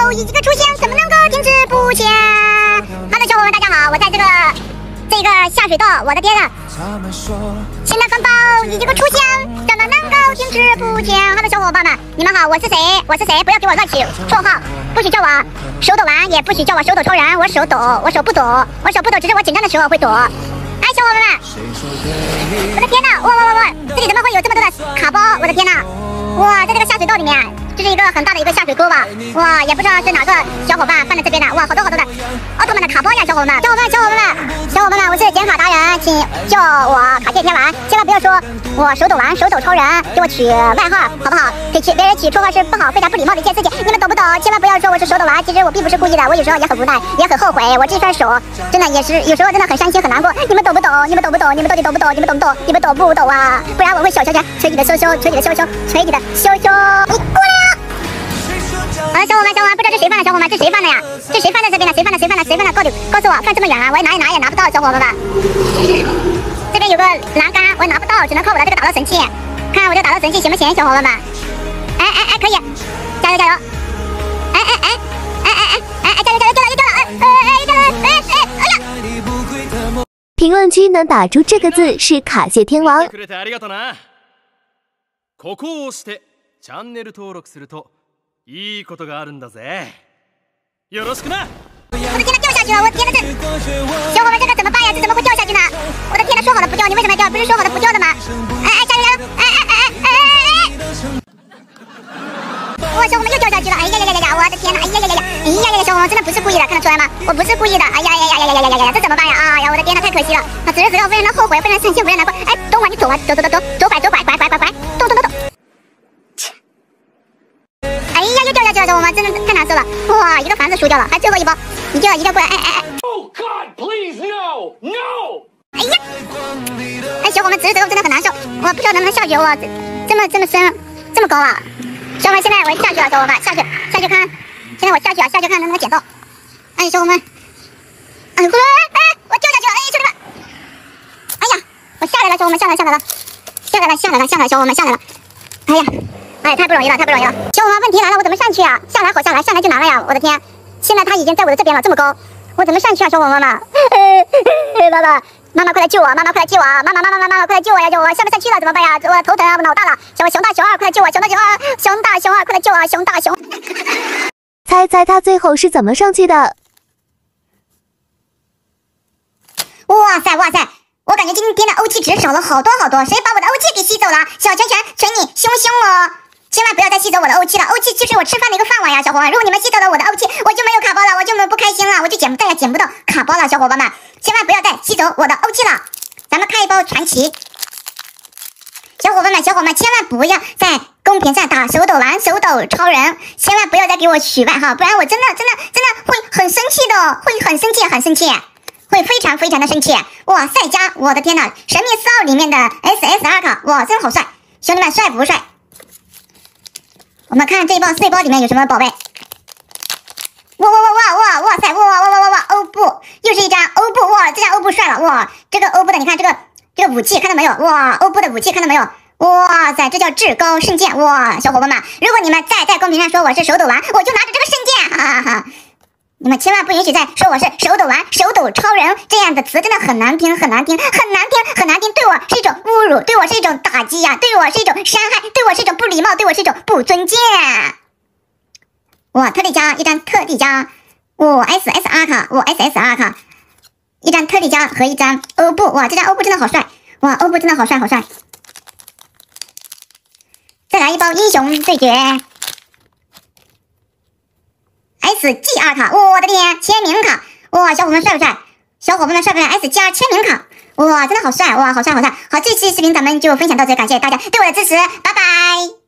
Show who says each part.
Speaker 1: 一个出现，怎么能够停止不前 ？Hello， 小伙伴，大家好，我在这个下水道，我的天啊！新的风暴一个出现，怎么能够停止不前 ？Hello， 小伙伴们，你们好，我是谁？我是谁？不要给我乱起绰号，不许叫我手抖完，也不许叫我手抖超人，我手抖，我手不抖，只是我紧张的时候会抖。哎，小伙伴们，我的天哪！哇！这里怎么会有这么多的卡包？我的天哪！哇，在这个下水道里面。 这是一个很大的一个下水沟吧，哇，也不知道是哪个小伙伴放在这边的，哇，好多的奥特曼的卡包呀，小伙伴们，我是减法达人，请叫我卡谢天丸，千万不要说我手抖完，手抖超人，给我取外号，好不好？别人取绰号是不好，非常不礼貌的一件事情，你们懂不懂？千万不要说我是手抖完，其实我并不是故意的，我有时候也很无奈，也很后悔，我这双手真的也是有时候真的很伤心很难过，你们懂不懂？你们到底懂不懂？你们懂不懂啊？不然我会小拳捶你的羞羞，捶你的羞羞，捶你的羞羞，你过来呀！ 好了，小伙伴，不知道这谁放的？小伙伴，这谁放的呀？这谁放在这边的？谁放的？告诉我，放这么远啊，我拿也拿不到，小伙伴们。这边有个栏杆，我拿不到，只能靠我的这个打斗神器。看我这打斗神器行不行，小伙伴们？哎，可以，加油！加油！
Speaker 2: 评论区能打出这个字是卡谢天王。
Speaker 3: いいことがあるんだぜ。よろしくな。
Speaker 1: 我的天呐，掉下去了！我天呐，这小伙伴这个怎么办呀？这怎么会掉下去呢？我的天呐，说好的不掉，你为什么要掉？不是说好的不掉的吗？加油！哇，小伙伴又掉下去了！哎呀！我的天呐！哎呀！小伙伴真的不是故意的，看得出来吗？我不是故意的！哎呀！这怎么办呀？哎呀，我的天呐，太可惜了！此时此刻非常的后悔，非常伤心，非常难过。哎，等会你走啊，走，拐，动！哎呀，又掉下去了，小伙伴真的太难受了！哇，一个房子输掉了，还最后一包，一定要过来！Oh God, please no! 哎呀，小伙伴此时此刻真的很难受，我不知道能不能下去，哇，这么深，这么高啊！小伙伴，现在我下去了，小伙伴下去看，现在我下去看能不能捡到？哎，小伙伴，我掉下去了！哎，兄弟们！哎呀，我下来了，小伙伴下来了，小伙伴下来了！哎呀！ 哎，太不容易了！小伙伴，问题来了，我怎么上去啊？下来好下来，上来就难了呀！我的天，现在他已经在我的这边了，这么高，我怎么上去啊？小伙伴们，妈妈快来救我！妈妈快来救我！妈妈快来救我呀！我下不上去了，怎么办呀？我头疼啊，我脑大了！熊大熊二快来救我！熊大熊二快来救我！熊大熊，
Speaker 2: 猜他最后是怎么上去的？
Speaker 1: 哇塞！我感觉今天的欧气值少了好多，谁把我的欧气给吸走了？小拳捶你凶哦！ 千万不要再吸走我的欧气了，欧气就是我吃饭的一个饭碗呀，小伙伴。如果你们吸走了我的欧气，我就没有卡包了，我就不开心了，我就再也捡不到卡包了，小伙伴们，千万不要再吸走我的欧气了。咱们开一包传奇，小伙伴们，千万不要在公屏上打手抖完、手抖超人，千万不要再给我取外号，不然我真的会很生气的，会很生气，会非常的生气。哇，赛迦，我的天哪，神秘4号里面的 SSR 卡，哇，真好帅，兄弟们，帅不帅？ 我们看这一包碎包里面有什么宝贝？哇塞！欧布，又是一张欧布，哇，这张欧布帅了，哇，这个欧布的你看这个武器看到没有？哇，欧布的武器看到没有？哇塞，这叫至高圣剑，哇，小伙伴们，如果你们再在公屏上说我是手抖丸，我就拿着这个圣剑，哈！你们千万不允许再说我是手抖丸、手抖超人这样的词，真的很难听，对我是一种侮辱，对我是一种打击呀，对我是一种伤害，对我是一种不礼貌，对我是一种不尊敬。哇，特利迦一张特利迦，哇 SSR 卡，哇 SSR 卡，一张特利迦和一张欧布，哇，这张欧布真的好帅，哇，欧布真的好帅。再来一包英雄对决。 SGR 卡，我的天，签名卡，哇，小伙伴们帅不帅？SGR 签名卡，哇，真的好帅，哇，好帅！好，这期视频咱们就分享到这，感谢大家对我的支持，拜拜。